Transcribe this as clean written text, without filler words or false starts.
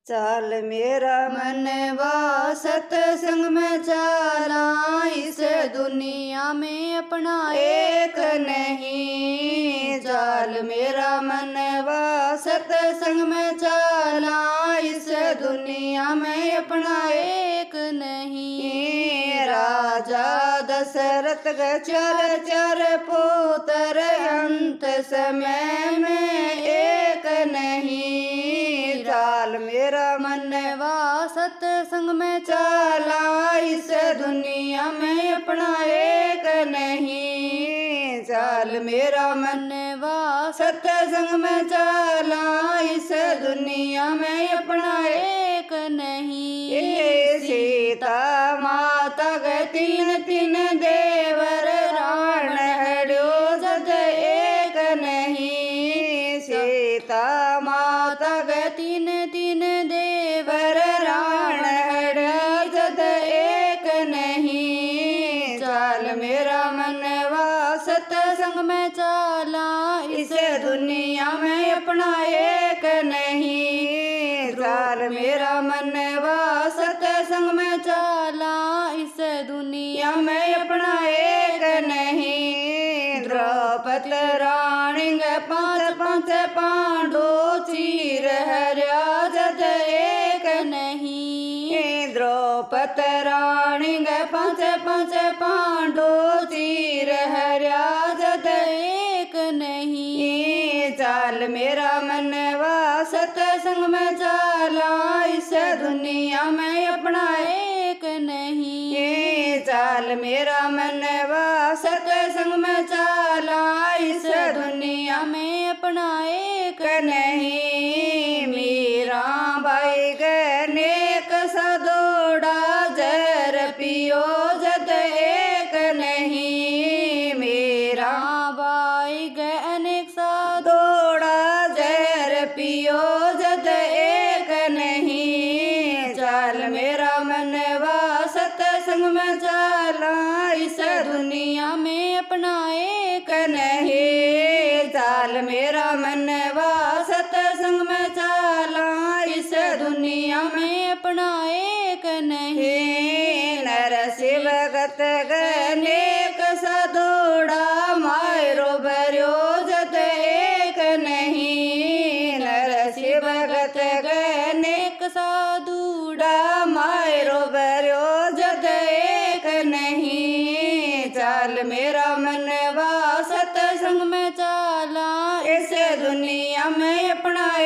चाल मेरा मनवा सत्संग में चाला, इस दुनिया में अपना एक नहीं। चाल मेरा मनवा सत्संग में चाला, इस दुनिया में अपना एक नहीं। राजा दशरथ के चार चार पुत्र, अंत समय में एक नहीं। चाल मेरा मनवा सत्संग में चाला, इस दुनिया में अपना एक नहीं। चाल मेरा मनवा सत्संग में चाला, इस दुनिया में अपना एक नहीं। सीता माता के तीन तीन देवर, राण हड्यो जद एक नहीं। सीता माता के तीन तीन देवर, राण हड्यो जद एक नहीं। चाल मेरा मनवा सत्संग में चाला, इस दुनिया में अपना एक नहीं। चाल मेरा मनवा सत्संग में चाला, इस दुनिया में अपना एक नहीं। द्रौपदी रानी के पांच पांच पांडो, चीर हर्या जद एक नहीं। द्रौपदी रानी के पांच पांच पांडो, चीर हर्या जद एक नहीं। चाल मेरा मनवा सत्संग में चाला, इस दुनिया में अपना एक नहीं। चाल मेरा मनवा सत्संग में चाला, इस दुनिया में अपना एक नहीं। मीरा बाई नेक सदोड़ा, जर पियो जद एक नहीं। मीरा बाई अनेक सदोड़ा, जर पियो जद एक नहीं। चाल मेरा मनवा सत्संग में चाला, इस दुनिया में अपना एक नहीं। चाल मेरा मनवा सत्संग में चाला, इस दुनिया में अपना एक नहीं। नर शिव गत नेक सदोड़ा, मायरो भर्यो जद एक नहीं। नर शिव गत नेक सदोड़ा, मायरो भर्यो जद एक नहीं। चाल मेरा मनवा सत्संग में चाला, इस दुनिया में अपना